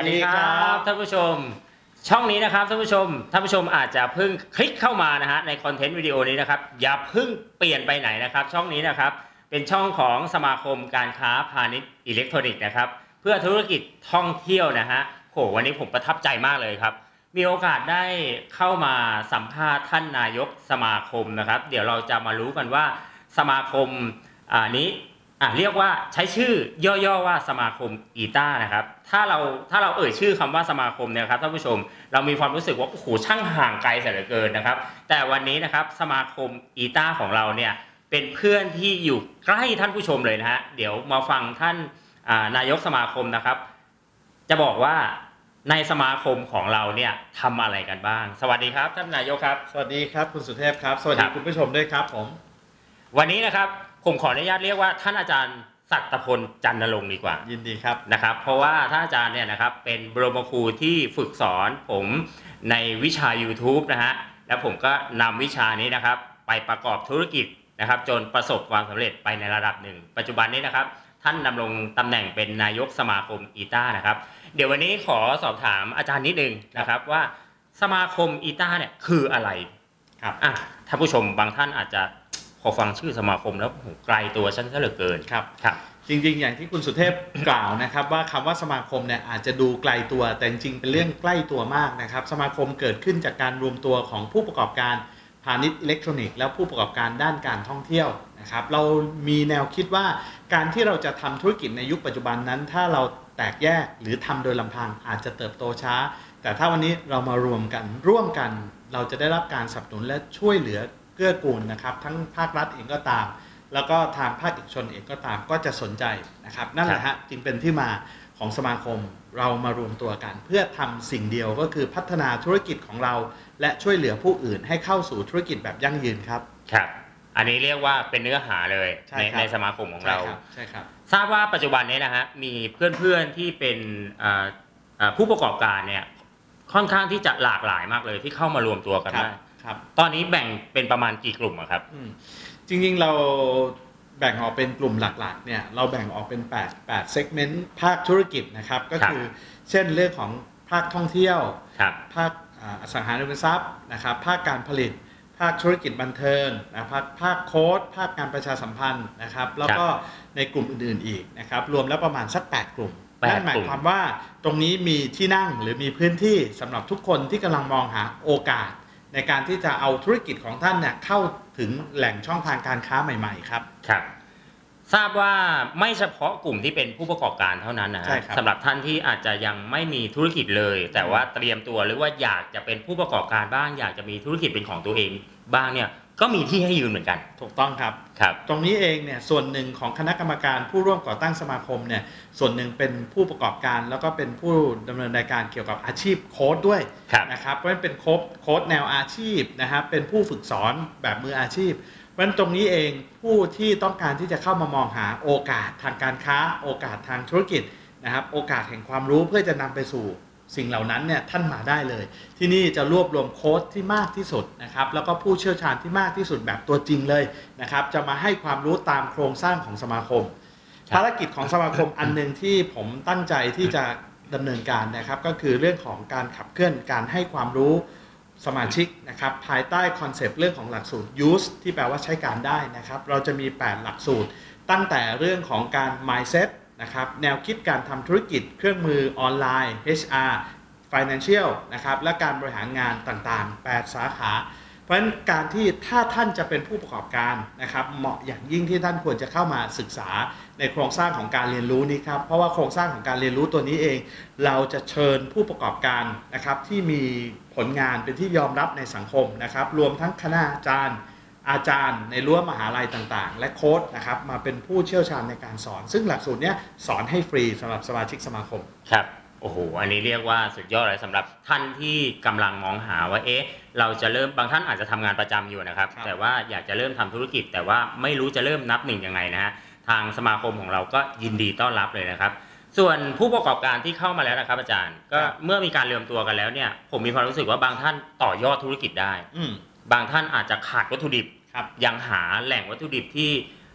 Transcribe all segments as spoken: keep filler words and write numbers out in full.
วัสดีครับท่านผู้ชมช่องนี้นะครับท่านผู้ชมท่านผู้ชมอาจจะเพิ่งคลิกเข้ามานะฮะในคอนเทนต์วิดีโอนี้นะครับอย่าเพิ่งเปลี่ยนไปไหนนะครับช่องนี้นะครับเป็นช่องของสมาคมการค้าพาณิชย์อิเล็กทรอนิกส์นะครับเพื่อธุรกิจท่องเที่ยวนะฮะโหวันนี้ผมประทับใจมากเลยครับมีโอกาสได้เข้ามาสัมภาษณ์ท่านนายกสมาคมนะครับเดี๋ยวเราจะมารู้กันว่าสมาคมอ่านี้อ่ะเรียกว่าใช้ชื่อย่อๆว่าสมาคมอีต้านะครับถ้าเราถ้าเราเอ่ยชื่อคำว่าสมาคมเนี่ยครับท่านผู้ชมเรามีความรู้สึกว่าโอ้โหช่างห่างไกลเสียเหลือเกินนะครับแต่วันนี้นะครับสมาคมอีต้าของเราเนี่ยเป็นเพื่อนที่อยู่ใกล้ท่านผู้ชมเลยนะฮะเดี๋ยวมาฟังท่านนายกสมาคมนะครับจะบอกว่าในสมาคมของเราเนี่ยทำอะไรกันบ้างสวัสดีครับท่านนายกครับสวัสดีครับคุณสุเทพครับสวัสดีคุณผู้ชมด้วยครับผมวันนี้นะครับผมขออนุญาตเรียกว่าท่านอาจารย์ศักดิ์พลจันทรงค์ดีกว่ายินดีครับนะครับเพราะว่าท่านอาจารย์เนี่ยนะครับเป็นบรมครูที่ฝึกสอนผมในวิชา YouTube นะฮะแล้วผมก็นำวิชานี้นะครับไปประกอบธุรกิจนะครับจนประสบความสำเร็จไปในระดับหนึ่งปัจจุบันนี้นะครับท่านดำรงตำแหน่งเป็นนายกสมาคมอีต้านะครับเดี๋ยววันนี้ขอสอบถามอาจารย์นิดนึงนะครับว่าสมาคมอีต้าเนี่ยคืออะไรครับอ่ะท่านผู้ชมบางท่านอาจจะพอฟังชื่อสมาคมแล้วไกลตัวฉันซะเหลือเกินครับครับจริงๆอย่างที่คุณสุเทพกล่าวนะครับว่าคำว่าสมาคมเนี่ยอาจจะดูไกลตัวแต่จริงๆเป็นเรื่องใกล้ตัวมากนะครับสมาคมเกิดขึ้นจากการรวมตัวของผู้ประกอบการพาณิชย์อิเล็กทรอนิกส์และผู้ประกอบการด้านการท่องเที่ยวนะครับเรามีแนวคิดว่าการที่เราจะทำธุรกิจในยุคปัจจุบันนั้นถ้าเราแตกแยกหรือทำโดยลำพังอาจจะเติบโตช้าแต่ถ้าวันนี้เรามารวมกันร่วมกันเราจะได้รับการสนับสนุนและช่วยเหลือเกื้อกูลนะครับทั้งภาครัฐเองก็ตามแล้วก็ทางภาคเอกชนเองก็ตามก็จะสนใจนะครับนั่นแหละฮะจึงเป็นที่มาของสมาคมเรามารวมตัวกันเพื่อทำสิ่งเดียวก็คือพัฒนาธุรกิจของเราและช่วยเหลือผู้อื่นให้เข้าสู่ธุรกิจแบบยั่งยืนครับครับอันนี้เรียกว่าเป็นเนื้อหาเลยในในสมาคมของเราใช่ครับทราบว่าปัจจุบันนี้นะฮะมีเพื่อนๆที่เป็นผู้ประกอบการเนี่ยค่อนข้างที่จะหลากหลายมากเลยที่เข้ามารวมตัวกันได้ครับตอนนี้แบ่งเป็นประมาณกี่กลุ่มครับจริงๆเราแบ่งออกเป็นกลุ่มหลักๆเนี่ยเราแบ่งออกเป็น8 8 segment ภาคธุรกิจนะครับก็คือเช่นเรื่องของภาคท่องเที่ยวภาคอสังหาริมทรัพย์นะครับภาคการผลิตภาคธุรกิจบันเทิงนะภาคภาคโค้ดภาคการประชาสัมพันธ์นะครับแล้วก็ในกลุ่มอื่นๆอีกนะครับรวมแล้วประมาณสักแปดกลุ่มนั่นหมายความว่าตรงนี้มีที่นั่งหรือมีพื้นที่สำหรับทุกคนที่กำลังมองหาโอกาสในการที่จะเอาธุรกิจของท่านเนี่ยเข้าถึงแหล่งช่องทางการค้าใหม่ๆครับครับทราบว่าไม่เฉพาะกลุ่มที่เป็นผู้ประกอบการเท่านั้นนะสำหรับท่านที่อาจจะยังไม่มีธุรกิจเลยแต่ว่าเตรียมตัวหรือว่าอยากจะเป็นผู้ประกอบการบ้างอยากจะมีธุรกิจเป็นของตัวเองบ้างเนี่ยก็มีที่ให้ยืนเหมือนกันถูกต้องครับครับตรงนี้เองเนี่ยส่วนหนึ่งของคณะกรรมการผู้ร่วมก่อตั้งสมาคมเนี่ยส่วนหนึ่งเป็นผู้ประกอบการแล้วก็เป็นผู้ดำเนินรายการเกี่ยวกับอาชีพโค้ดด้วยนะครับเพราะฉะนั้นเป็นโค้ดโค้ดแนวอาชีพนะครับเป็นผู้ฝึกสอนแบบมืออาชีพเพราะฉะนั้นตรงนี้เองผู้ที่ต้องการที่จะเข้ามามองหาโอกาสทางการค้าโอกาสทางธุรกิจนะครับโอกาสแห่งความรู้เพื่อจะนำไปสู่สิ่งเหล่านั้นเนี่ยท่านมาได้เลยที่นี่จะรวบรวมโค้ชที่มากที่สุดนะครับแล้วก็ผู้เชี่ยวชาญที่มากที่สุดแบบตัวจริงเลยนะครับจะมาให้ความรู้ตามโครงสร้างของสมาคมภารกิจของสมาคมอันหนึ่งที่ผมตั้งใจที่จะดำเนินการนะครับก็คือเรื่องของการขับเคลื่อนการให้ความรู้สมาชิกนะครับภายใต้คอนเซปต์เรื่องของหลักสูตร use ที่แปลว่าใช้การได้นะครับเราจะมีแปดหลักสูตรตั้งแต่เรื่องของการ mindsetนะครับแนวคิดการทำธุรกิจเครื่องมือออนไลน์ เอช อาร์ Financial นะครับและการบริหารงานต่างๆแปดสาขาเพราะฉะนั้นการที่ถ้าท่านจะเป็นผู้ประกอบการนะครับเหมาะอย่างยิ่งที่ท่านควรจะเข้ามาศึกษาในโครงสร้างของการเรียนรู้นี้ครับเพราะว่าโครงสร้างของการเรียนรู้ตัวนี้เองเราจะเชิญผู้ประกอบการนะครับที่มีผลงานเป็นที่ยอมรับในสังคมนะครับรวมทั้งคณาจารย์อาจารย์ในรั้วมหาลัยต่างๆและโค้ชนะครับมาเป็นผู้เชี่ยวชาญในการสอนซึ่งหลักสูตรนี้สอนให้ฟรีสำหรับสมาชิกสมาคมครับโอ้โหอันนี้เรียกว่าสุดยอดเลยสำหรับท่านที่กำลังมองหาว่าเอ๊ะเราจะเริ่มบางท่านอาจจะทำงานประจำอยู่นะครับแต่ว่าอยากจะเริ่มทำธุรกิจแต่ว่าไม่รู้จะเริ่มนับหนึ่งยังไงนะฮะทางสมาคมของเราก็ยินดีต้อนรับเลยนะครับส่วนผู้ประกอบการที่เข้ามาแล้วนะครับอาจารย์ก็เมื่อมีการรวมตัวกันแล้วเนี่ยผมมีความรู้สึกว่าบางท่านต่อยอดธุรกิจได้บางท่านอาจจะขาดวัตถุดิบยังหาแหล่งวัตถุดิบที่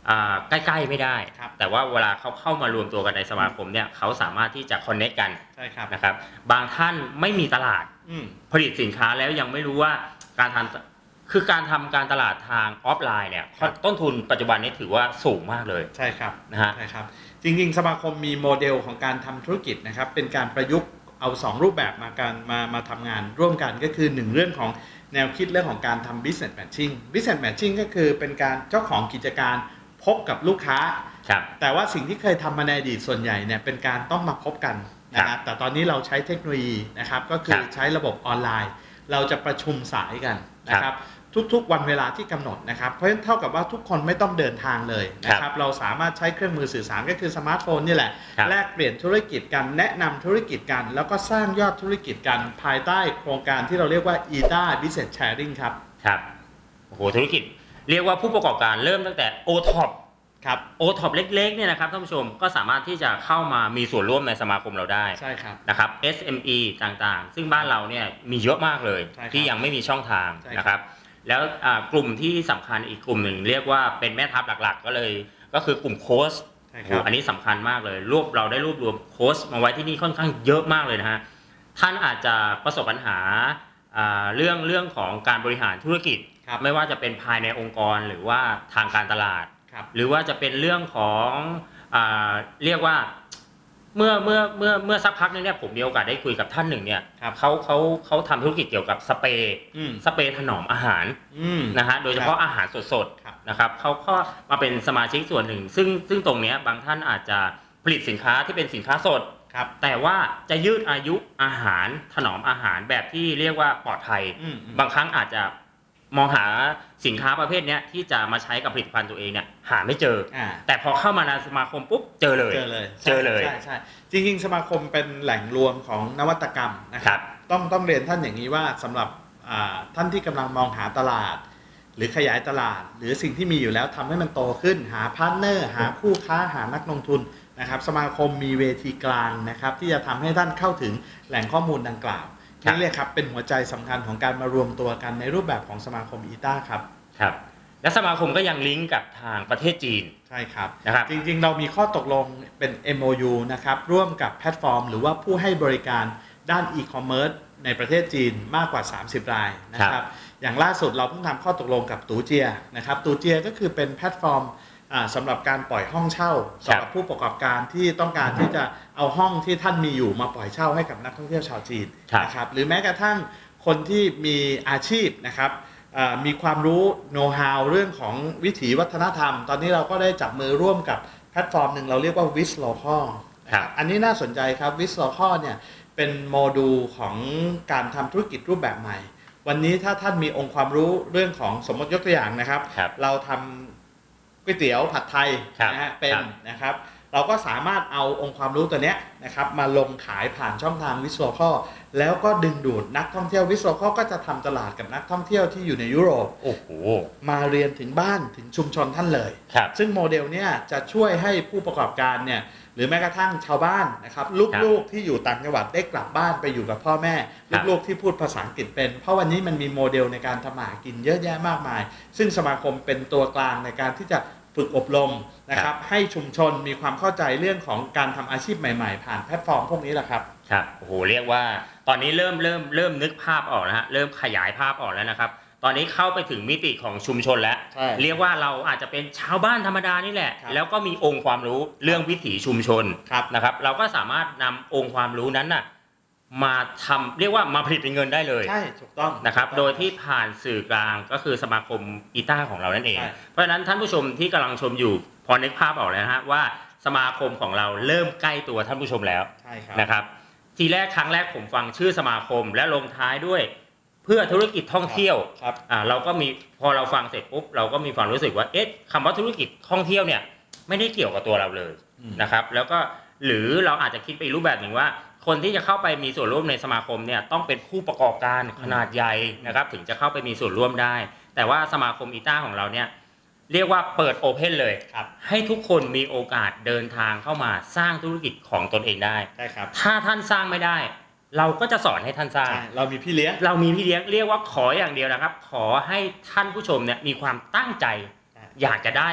ใกล้ๆไม่ได้แต่ว่าเวลาเขาเข้ามารวมตัวกันในสมาคมเนี่ยเขาสามารถที่จะคอนเนคกันนะครับบางท่านไม่มีตลาดผลิตสินค้าแล้วยังไม่รู้ว่าการทำคือการทำการตลาดทางออฟไลน์เนี่ยต้นทุนปัจจุบันนี้ถือว่าสูงมากเลยใช่ครับนะฮะใช่ครับจริงๆสมาคมมีโมเดลของการทำธุรกิจนะครับเป็นการประยุกต์เอาสองรูปแบบมาการมามาทำงานร่วมกันก็คือหนึ่งเรื่องของแนวคิดเรื่องของการทำ business matching business matching ก็คือเป็นการเจ้าของกิจการพบกับลูกค้าแต่ว่าสิ่งที่เคยทำมาในอดีตส่วนใหญ่เนี่ยเป็นการต้องมาพบกันนะครับแต่ตอนนี้เราใช้เทคโนโลยีนะครับก็คือใช้ระบบออนไลน์เราจะประชุมสายกันนะครับทุกๆวันเวลาที่กำหนดนะครับเพราะฉะนั้นเท่ากับว่าทุกคนไม่ต้องเดินทางเลยนะครับเราสามารถใช้เครื่องมือสื่อสารก็คือสมาร์ทโฟนนี่แหละแลกเปลี่ยนธุรกิจกันแนะนำธุรกิจกันแล้วก็สร้างยอดธุรกิจกันภายใต้โครงการที่เราเรียกว่า อี ที เอ Business Sharing ครับครับโอ้โหธุรกิจเรียกว่าผู้ประกอบการเริ่มตั้งแต่ โอ ท็อป ครับ โอ ท็อป เล็กๆเนี่ยนะครับท่านผู้ชมก็สามารถที่จะเข้ามามีส่วนร่วมในสมาคมเราได้ใช่ครับนะครับ เอส เอ็ม อี ต่างๆซึ่งบ้านเราเนี่ยมีเยอะมากเลยที่ยังไม่มีช่องทางนะครับแล้วกลุ่มที่สำคัญอีกกลุ่มหนึ่งเรียกว่าเป็นแม่ทัพหลักๆก็เลยก็คือกลุ่มโค้ชอันนี้สำคัญมากเลยรวบเราได้รวบรวมโค้ชมาไว้ที่นี่ค่อนข้างเยอะมากเลยนะฮะท่านอาจจะประสบปัญหาเรื่องเรื่องของการบริหารธุรกิจไม่ว่าจะเป็นภายในองค์กรหรือว่าทางการตลาดหรือว่าจะเป็นเรื่องของอ่าเรียกว่าเมื่อเมื่อเมื่อเมื่อสักพักนึงเนี่ยผมมีโอกาสได้คุยกับท่านหนึ่งเนี่ยเขาเขาเขาทำธุรกิจเกี่ยวกับสเปรย์สเปรย์ถนอมอาหารนะฮะโดยเฉพาะอาหารสดๆนะครับเขาก็มาเป็นสมาชิกส่วนหนึ่งซึ่งซึ่งตรงนี้บางท่านอาจจะผลิตสินค้าที่เป็นสินค้าสดแต่ว่าจะยืดอายุอาหารถนอมอาหารแบบที่เรียกว่าปลอดภัยบางครั้งอาจจะมองหาสินค้าประเภทนี้ที่จะมาใช้กับผลิตภัณฑ์ตัวเองเนี่ยหาไม่เจอแต่พอเข้ามาในสมาคมปุ๊บเจอเลยเจอเลยเจอเลยใช่ใช่จริงๆสมาคมเป็นแหล่งรวมของนวัตกรรมนะครับต้องต้องเรียนท่านอย่างนี้ว่าสำหรับท่านที่กำลังมองหาตลาดหรือขยายตลาดหรือสิ่งที่มีอยู่แล้วทำให้มันโตขึ้นหาพาร์ทเนอร์หาคู่ค้าหานักลงทุนนะครับสมาคมมีเวทีกลางนะครับที่จะทำให้ท่านเข้าถึงแหล่งข้อมูลดังกล่าวนี่เลยครับเป็นหัวใจสำคัญของการมารวมตัวกันในรูปแบบของสมาคม อี ที เอ ครับครับและสมาคมก็ยังลิงก์กับทางประเทศจีนใช่ครับนะครับจริงๆเรามีข้อตกลงเป็น เอ็ม โอ ยู นะครับร่วมกับแพลตฟอร์มหรือว่าผู้ให้บริการด้านอีคอมเมิร์ซในประเทศจีนมากกว่าสามสิบรายนะครับอย่างล่าสุดเราเพิ่งทำข้อตกลงกับตูเจียนะครับตูเจียก็คือเป็นแพลตฟอร์มสำหรับการปล่อยห้องเช่าสำหรับผู้ประกอบการที่ต้องการที่จะเอาห้องที่ท่านมีอยู่มาปล่อยเช่าให้กับนักท่องเที่ยวชาวจีนนะครับหรือแม้กระทั่งคนที่มีอาชีพนะครับมีความรู้โน้ตฮาวเรื่องของวิถีวัฒนธรรมตอนนี้เราก็ได้จับมือร่วมกับแพลตฟอร์มหนึ่งเราเรียกว่า Wish Local อันนี้น่าสนใจครับ Wish Local เนี่ยเป็นโมดูลของการทำธุรกิจรูปแบบใหม่วันนี้ถ้าท่านมีองค์ความรู้เรื่องของสมมติยกตัวอย่างนะครับเราทำก๋วยเตี๋ยวผัดไทยนะฮะเป็นนะครับเราก็สามารถเอาองค์ความรู้ตัวเนี้ยนะครับมาลงขายผ่านช่องทางวิสโลคอลแล้วก็ดึงดูดนักท่องเที่ยววิสโลคอลก็จะทำตลาดกับนักท่องเที่ยวที่อยู่ในยุโรปโอ้โหมาเรียนถึงบ้านถึงชุมชนท่านเลยซึ่งโมเดลเนี้ยจะช่วยให้ผู้ประกอบการเนี่ยหรือแม้กระทั่งชาวบ้านนะครับลูกๆที่อยู่ต่างจังหวัดได้กลับบ้านไปอยู่กับพ่อแม่ลูกๆที่พูดภาษาอังกฤษเป็นเพราะวันนี้มันมีโมเดลในการทำมาหากินเยอะแยะมากมายซึ่งสมาคมเป็นตัวกลางในการที่จะฝึกอบรมนะครับให้ชุมชนมีความเข้าใจเรื่องของการทำอาชีพใหม่ๆผ่านแพลตฟอร์มพวกนี้แหละครับครับโอ้โหเรียกว่าตอนนี้เริ่มเริ่มเริ่มนึกภาพออกแล้วฮะเริ่มขยายภาพออกแล้วนะครับตอนนี้เข้าไปถึงมิติของชุมชนแล้วเรียกว่าเราอาจจะเป็นชาวบ้านธรรมดานี่แหละแล้วก็มีองค์ความรู้เรื่องวิถีชุมชนนะครับเราก็สามารถนำองค์ความรู้นั้นน่ะมาทำเรียกว่ามาผลิตเป็นเงินได้เลยใช่ถูกต้องนะครับโดยที่ผ่านสื่อกลางก็คือสมาคมอีต้าของเรานั่นเองเพราะฉะนั้นท่านผู้ชมที่กำลังชมอยู่พอนึกภาพออกแล้วนะฮะว่าสมาคมของเราเริ่มใกล้ตัวท่านผู้ชมแล้วนะครับทีแรกครั้งแรกผมฟังชื่อสมาคมและลงท้ายด้วยเพื่อธุรกิจท่องเที่ยวอ่าเราก็มีพอเราฟังเสร็จปุ๊บเราก็มีความรู้สึกว่าเอ๊ะคำว่าธุรกิจท่องเที่ยวเนี่ยไม่ได้เกี่ยวกับตัวเราเลยนะครับแล้วก็หรือเราอาจจะคิดไปรูปแบบหนึ่งว่าคนที่จะเข้าไปมีส่วนร่วมในสมาคมเนี่ยต้องเป็นผู้ประกอบการขนาดใหญ่นะครับถึงจะเข้าไปมีส่วนร่วมได้แต่ว่าสมาคมอีต้าของเราเนี่ยเรียกว่าเปิดโอเพนเลยให้ทุกคนมีโอกาสเดินทางเข้ามาสร้างธุรกิจของตนเองได้ถ้าท่านสร้างไม่ได้เราก็จะสอนให้ท่านสร้างเรามีพี่เลี้ยงเรามีพี่เลี้ยงเรียกว่าขออย่างเดียวนะครับขอให้ท่านผู้ชมเนี่ยมีความตั้งใจอยากจะได้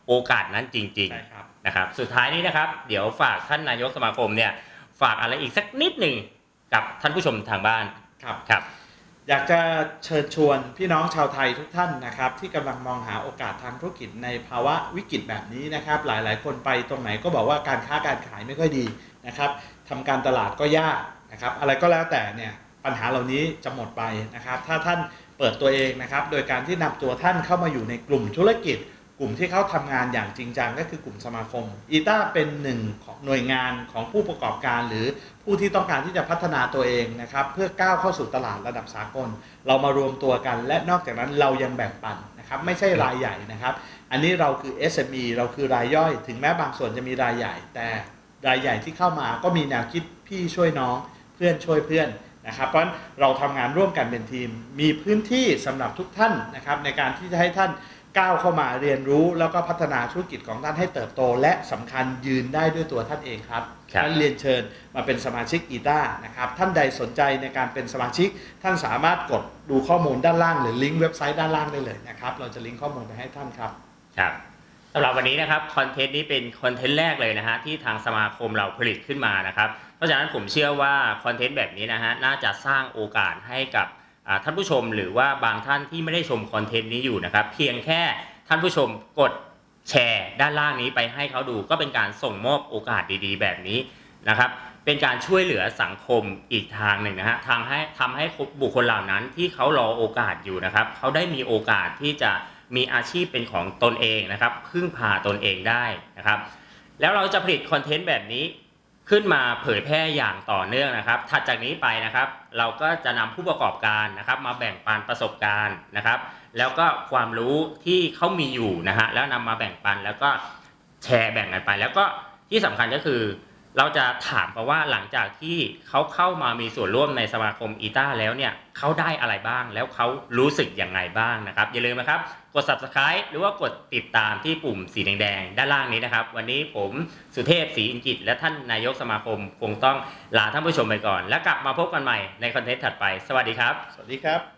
โอกาสนั้นจริงๆนะครับสุดท้ายนี้นะครับเดี๋ยวฝากท่านนายกสมาคมเนี่ยฝากอะไรอีกสักนิดหนึ่งกับท่านผู้ชมทางบ้านครับครับอยากจะเชิญชวนพี่น้องชาวไทยทุกท่านนะครับที่กำลังมองหาโอกาสทางธุรกิจในภาวะวิกฤตแบบนี้นะครับหลายๆคนไปตรงไหนก็บอกว่าการค้าการขายไม่ค่อยดีนะครับทำการตลาดก็ยากนะครับอะไรก็แล้วแต่เนี่ยปัญหาเหล่านี้จะหมดไปนะครับถ้าท่านเปิดตัวเองนะครับโดยการที่นำตัวท่านเข้ามาอยู่ในกลุ่มธุรกิจกลุ่มที่เขาทำงานอย่างจริงจังก็คือกลุ่มสมาคมอีต้าเป็นหนึ่งของหน่วยงานของผู้ประกอบการหรือผู้ที่ต้องการที่จะพัฒนาตัวเองนะครับเพื่อก้าวเข้าสู่ตลาดระดับสากลเรามารวมตัวกันและนอกจากนั้นเรายังแบ่งปันนะครับไม่ใช่รายใหญ่นะครับอันนี้เราคือ เอส เอ็ม อี เราคือรายย่อยถึงแม้บางส่วนจะมีรายใหญ่แต่รายใหญ่ที่เข้ามาก็มีแนวคิดพี่ช่วยน้องเพื่อนช่วยเพื่อนนะครับเพราะฉะนั้นเราทำงานร่วมกันเป็นทีมมีพื้นที่สำหรับทุกท่านนะครับในการที่จะให้ท่านก้าวเข้ามาเรียนรู้แล้วก็พัฒนาธุรกิจของท่านให้เติบโตและสำคัญยืนได้ด้วยตัวท่านเองครับท่านเรียนเชิญมาเป็นสมาชิกอีต้านะครับท่านใดสนใจในการเป็นสมาชิกท่านสามารถกดดูข้อมูลด้านล่างหรือลิงก์เว็บไซต์ด้านล่างได้เลยนะครับเราจะลิงก์ข้อมูลไปให้ท่านครับครับสำหรับวันนี้นะครับคอนเทนต์นี้เป็นคอนเทนต์แรกเลยนะฮะที่ทางสมาคมเราผลิตขึ้นมานะครับเพราะฉะนั้นผมเชื่อว่าคอนเทนต์แบบนี้นะฮะน่าจะสร้างโอกาสให้กับท่านผู้ชมหรือว่าบางท่านที่ไม่ได้ชมคอนเทนต์นี้อยู่นะครับเพียงแค่ท่านผู้ชมกดแชร์ด้านล่างนี้ไปให้เขาดูก็เป็นการส่งมอบโอกาสดีๆแบบนี้นะครับเป็นการช่วยเหลือสังคมอีกทางหนึ่งนะฮะทางให้ทำให้บุคคลเหล่านั้นที่เขารอโอกาสอยู่นะครับเขาได้มีโอกาสที่จะมีอาชีพเป็นของตนเองนะครับพึ่งพาตนเองได้นะครับแล้วเราจะผลิตคอนเทนต์แบบนี้ขึ้นมาเผยแพร่อย่างต่อเนื่องนะครับถัดจากนี้ไปนะครับเราก็จะนำผู้ประกอบการนะครับมาแบ่งปันประสบการณ์นะครับแล้วก็ความรู้ที่เขามีอยู่นะฮะแล้วนำมาแบ่งปันแล้วก็แชร์แบ่งกันไปแล้วก็ที่สำคัญก็คือเราจะถามเพราะว่าหลังจากที่เขาเข้ามามีส่วนร่วมในสมาคมอีต้าแล้วเนี่ยเขาได้อะไรบ้างแล้วเขารู้สึกยังไงบ้างนะครับอย่าลืมนะครับกด ซับสไครบ์ หรือว่ากดติดตามที่ปุ่มสีแดงๆด้านล่างนี้นะครับวันนี้ผมสุเทพศรีอินกิจและท่านนายกสมาคมคงต้องลาท่านผู้ชมไปก่อนแล้วกลับมาพบกันใหม่ในคอนเทนต์ถัดไปสวัสดีครับสวัสดีครับ